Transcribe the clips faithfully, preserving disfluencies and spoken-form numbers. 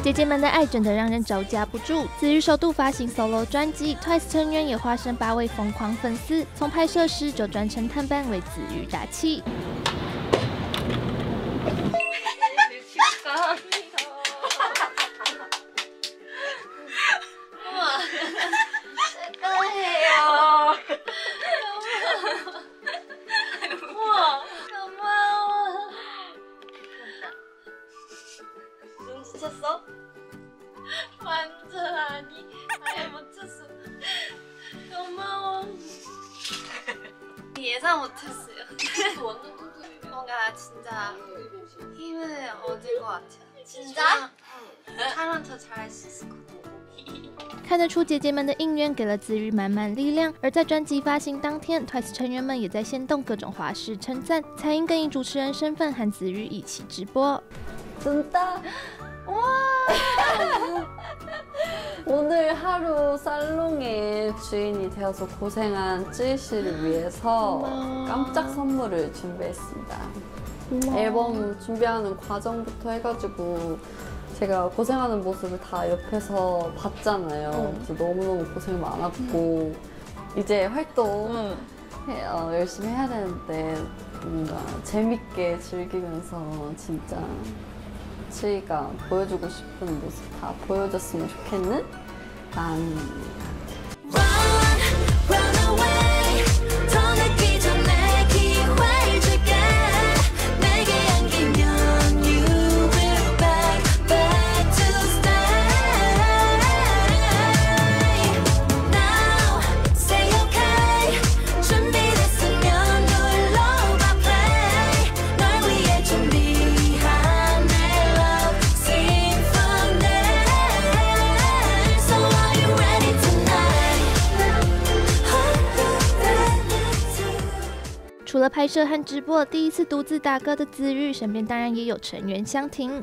姐姐们的爱真的让人招架不住。子瑜首度发行 solo 专辑 ，Twice 成员也化身八位疯狂粉丝，从拍摄时就专程探班为子瑜打气。 눈치챘어? 완전 아니 아예 못 쳤어. 고마워. 예상 못했어요. 완전 뚱뚱해. 뭔가 진짜 힘을 얻을 것 같아요. 진짜? 촬영 더 잘할 수 있을 것 같아요. 看得出姐姐们的应援给了子瑜满满力量，而在专辑发行当天 ，Twice 成员们也在限动各种花式称赞，彩英更以主持人身份和子瑜一起直播。 진짜 와 오늘 하루 살롱의 주인이 되어서 고생한 쯔이 씨를 위해서 깜짝 선물을 준비했습니다. 앨범 준비하는 과정부터 해가지고 제가 고생하는 모습을 다 옆에서 봤잖아요. 그래서 너무너무 고생 많았고 이제 활동 해, 어, 열심히 해야 되는데 뭔가 재밌게 즐기면서 진짜 쯔이가 보여주고 싶은 모습 다 보여줬으면 좋겠는 마음입니다. 除除了拍摄和直播，第一次独自打歌的子瑜，身边当然也有成员相挺。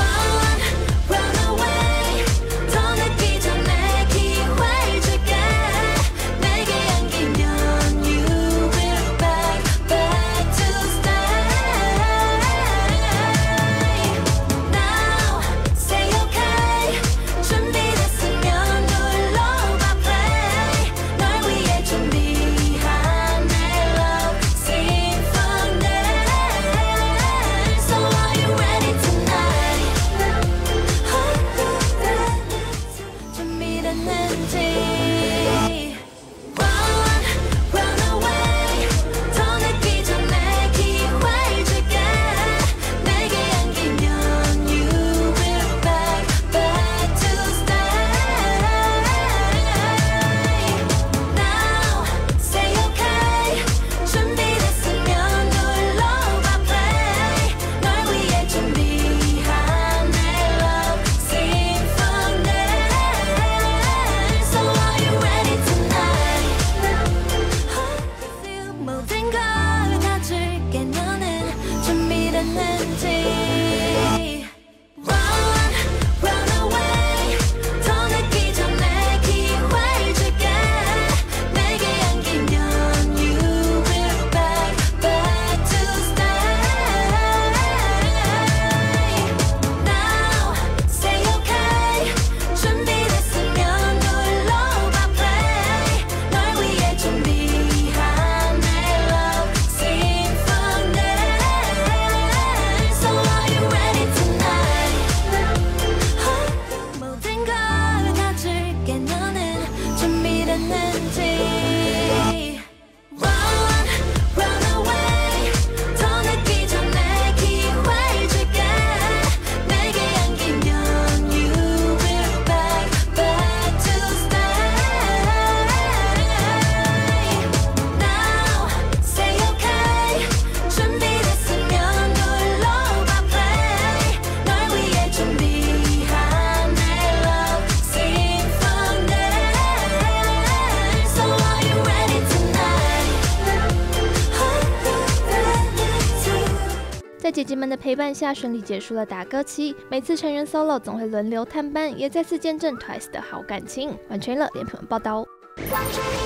在姐姐们的陪伴下，顺利结束了打歌期。每次成员 solo 总会轮流探班，也再次见证 Twice 的好感情。完全了，连朋友报道。